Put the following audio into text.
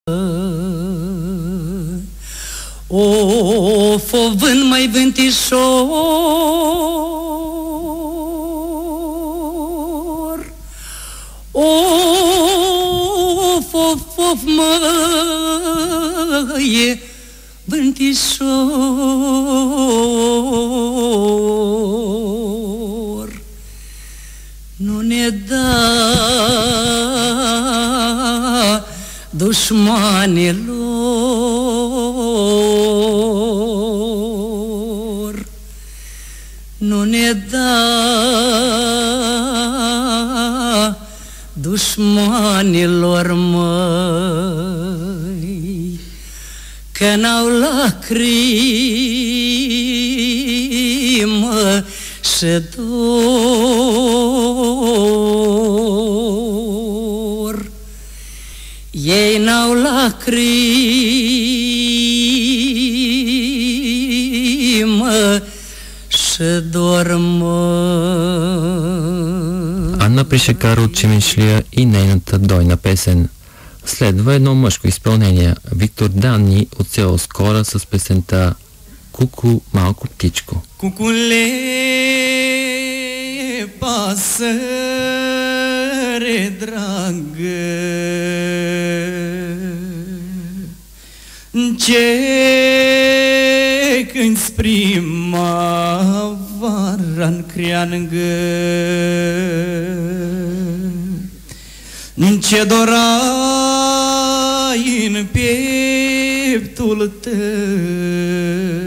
Of, o vânt mai vântișor, of, măie, vântișor, nu ne da dușmanilor, nu ne da dușmanilor, măi, că n-au lacrimă și dor. Ei n-au lacrimă și дор Анна Пришекаро Чемишлия и нейната дойна песен. Следва едно мъжко изпълнение. Виктор Данни от село Скора с песента "Куку, малко птичко". Cucule, pasăre dragă, ce cânti primăvara-n creangă, ce dorai în pieptul tău,